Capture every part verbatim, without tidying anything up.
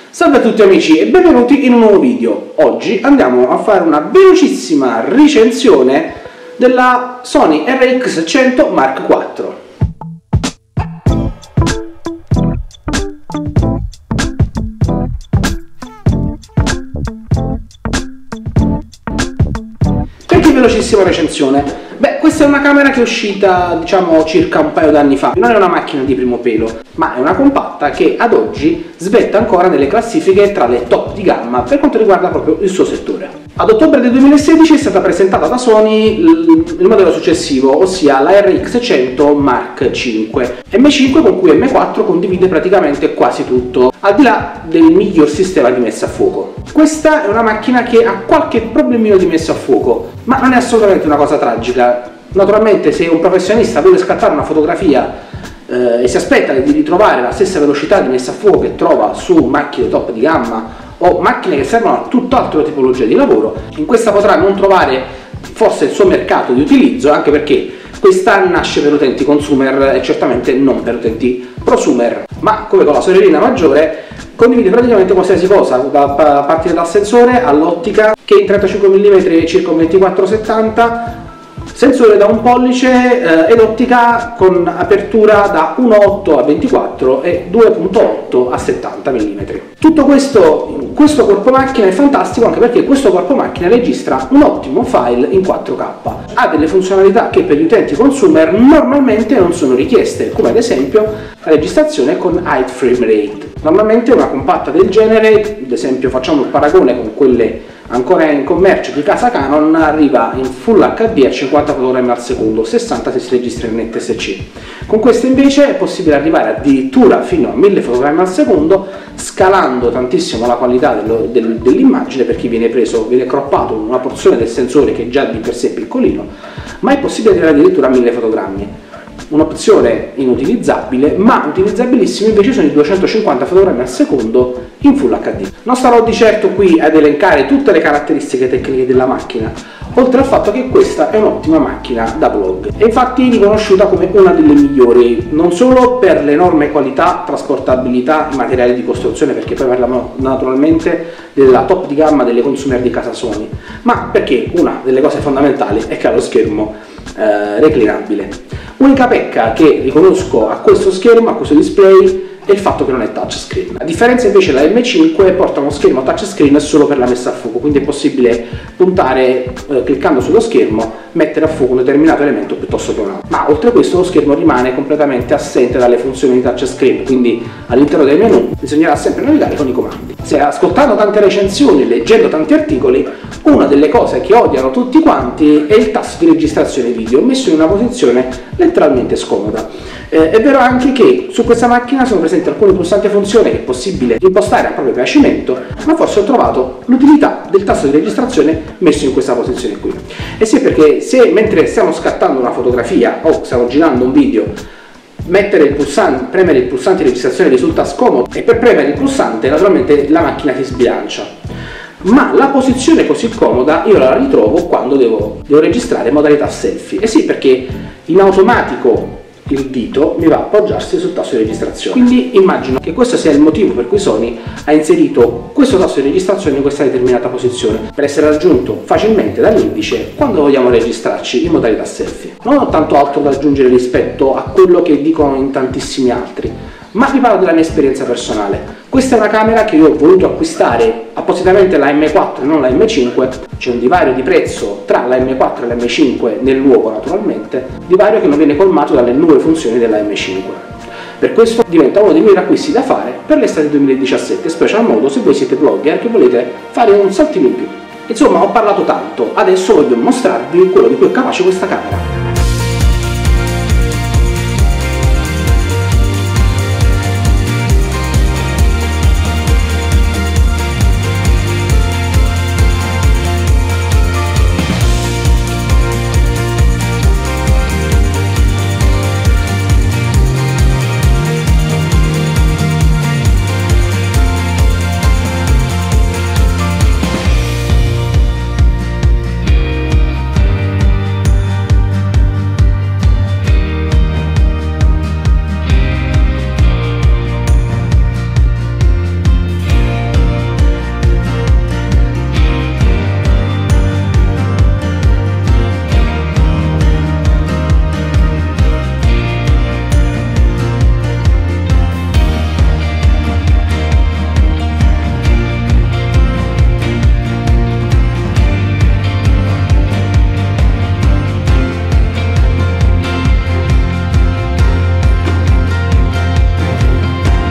Salve a tutti amici e benvenuti in un nuovo video. Oggi andiamo a fare una velocissima recensione della Sony R X cento Mark quattro. Perché velocissima recensione? Beh, questa è una camera che è uscita, diciamo, circa un paio d'anni fa. Non è una macchina di primo pelo, ma è una compatta che ad oggi svetta ancora nelle classifiche tra le top di gamma per quanto riguarda proprio il suo settore. Ad ottobre del duemilasedici è stata presentata da Sony il modello successivo, ossia la R X cento Mark cinque, M cinque con cui M quattro condivide praticamente quasi tutto, al di là del miglior sistema di messa a fuoco. Questa è una macchina che ha qualche problemino di messa a fuoco, ma non è assolutamente una cosa tragica. Naturalmente, se un professionista vuole scattare una fotografia eh, e si aspetta di ritrovare la stessa velocità di messa a fuoco che trova su macchine top di gamma o macchine che servono a tutt'altra tipologia di lavoro, in questa potrà non trovare forse il suo mercato di utilizzo, anche perché questa nasce per utenti consumer e certamente non per utenti prosumer. Ma come con la sorellina maggiore condivide praticamente qualsiasi cosa, da partire dal sensore all'ottica, che in trentacinque millimetri è circa un ventiquattro settanta, sensore da un pollice eh, ed ottica con apertura da uno virgola otto a ventiquattro e due virgola otto a settanta millimetri. Tutto questo, questo corpo macchina è fantastico anche perché questo corpo macchina registra un ottimo file in quattro K. Ha delle funzionalità che per gli utenti consumer normalmente non sono richieste, come ad esempio la registrazione con high frame rate. Normalmente una compatta del genere, ad esempio facciamo il paragone con quelle ancora in commercio di casa Canon, arriva in Full H D a cinquanta fotogrammi al secondo, sessanta se si registra in N T S C. Con queste invece è possibile arrivare addirittura fino a mille fotogrammi al secondo, scalando tantissimo la qualità del, del, dell'immagine, perché viene preso, viene croppato una porzione del sensore che già di per sé è piccolino, ma è possibile arrivare addirittura a mille fotogrammi. Un'opzione inutilizzabile, ma utilizzabilissima invece sono i duecentocinquanta fotogrammi al secondo in Full H D. Non starò di certo qui ad elencare tutte le caratteristiche tecniche della macchina, oltre al fatto che questa è un'ottima macchina da vlog. È infatti riconosciuta come una delle migliori, non solo per l'enorme qualità, trasportabilità, i materiali di costruzione, perché poi parliamo naturalmente della top di gamma delle consumer di casa Sony, ma perché una delle cose fondamentali è che ha lo schermo eh, reclinabile. Unica pecca che riconosco a questo schermo, a questo display, è il fatto che non è touchscreen. A differenza invece la M cinque porta uno schermo touchscreen solo per la messa a fuoco, quindi è possibile puntare eh, cliccando sullo schermo, mettere a fuoco un determinato elemento piuttosto che un altro. Ma oltre a questo lo schermo rimane completamente assente dalle funzioni di touchscreen, quindi all'interno del menu bisognerà sempre navigare con i comandi. Se ascoltando tante recensioni, leggendo tanti articoli, una delle cose che odiano tutti quanti è il tasto di registrazione video, messo in una posizione letteralmente scomoda. Eh, è vero anche che su questa macchina sono presenti alcune pulsanti a funzione che è possibile impostare a proprio piacimento, ma forse ho trovato l'utilità del tasto di registrazione messo in questa posizione qui. E sì, perché se mentre stiamo scattando una fotografia o stiamo girando un video, mettere il pulsante, premere il pulsante di registrazione risulta scomodo, e per premere il pulsante naturalmente la macchina si sbilancia. Ma la posizione così comoda io la ritrovo quando devo, devo registrare in modalità selfie. E sì, perché in automatico il dito mi va a appoggiarsi sul tasto di registrazione. Quindi immagino che questo sia il motivo per cui Sony ha inserito questo tasto di registrazione in questa determinata posizione, per essere raggiunto facilmente dall'indice quando vogliamo registrarci in modalità selfie. Non ho tanto altro da aggiungere rispetto a quello che dicono in tantissimi altri, ma vi parlo della mia esperienza personale. Questa è una camera che io ho voluto acquistare appositamente, la M quattro e non la M cinque. C'è un divario di prezzo tra la M quattro e la M cinque nel luogo, naturalmente, divario che non viene colmato dalle nuove funzioni della M cinque. Per questo diventa uno dei miei acquisti da fare per l'estate duemiladiciassette, special modo se voi siete blogger che volete fare un saltino in più. Insomma, ho parlato tanto, adesso voglio mostrarvi quello di cui è capace questa camera.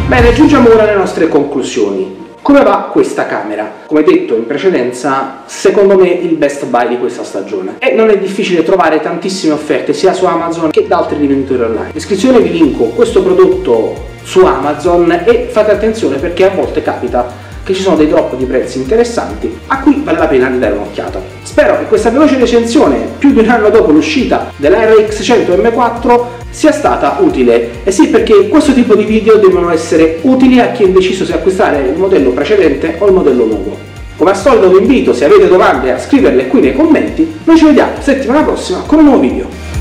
Bene, giungiamo ora alle nostre conclusioni. Come va questa camera? Come detto in precedenza, secondo me il best buy di questa stagione. E non è difficile trovare tantissime offerte sia su Amazon che da altri rivenditori online. In descrizione vi linko questo prodotto su Amazon e fate attenzione perché a volte capita che ci sono dei drop di prezzi interessanti a cui vale la pena di dare un'occhiata. Spero che questa veloce recensione, più di un anno dopo l'uscita della R X cento M quattro, sia stata utile. E sì, perché questo tipo di video devono essere utili a chi è indeciso se acquistare il modello precedente o il modello nuovo. Come al solito vi invito, se avete domande, a scriverle qui nei commenti. Noi ci vediamo settimana prossima con un nuovo video.